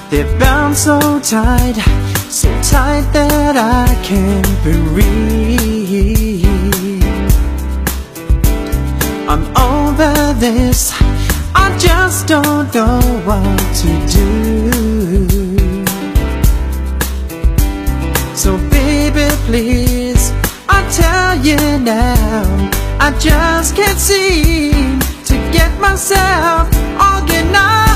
They're bound so tight that I can't breathe. I'm over this, I just don't know what to do. So baby please, I tell you now, I just can't seem to get myself organized.